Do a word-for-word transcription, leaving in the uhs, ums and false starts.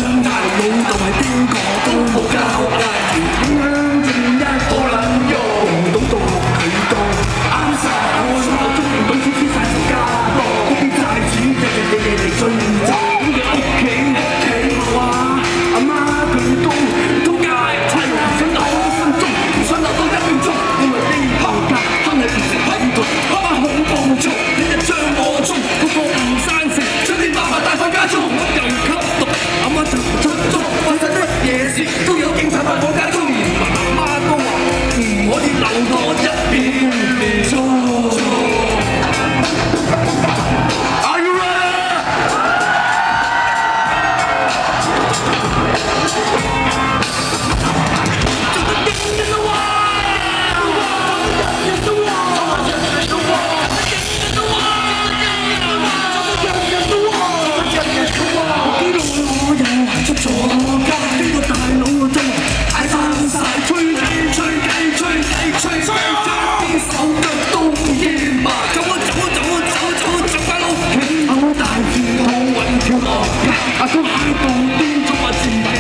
長大老豆係邊個都冇交代，影響正一個撚用，懂到佢多啱晒我心口中唔到少少晒成家多，嗰啲債主日日夜夜嚟進債，咁嘅屋企屋企話阿媽佢都通街差佬唔想留多分鐘，唔想留多一秒鐘，因為呢行家真係唔成批圖，媽媽好暴躁，你日將我中，個個唔生性，將啲媽媽帶返家中，我又吸毒，阿媽就唔出租，發生乜嘢事都有警察返我家中，連媽媽都話唔可以留多一秒鐘。Are you ready？ 做得驚人啦喎！做得驚人啦喎！做得驚人啦喎！幾耐我又出咗街，呢個大佬啊真係嗌翻晒，吹雞吹雞吹雞吹雞，啲手腳都厭埋，走啊走啊走啊走啊走啊走翻屋企，我帶住我揾條落街，阿哥喺度邊仲話自己。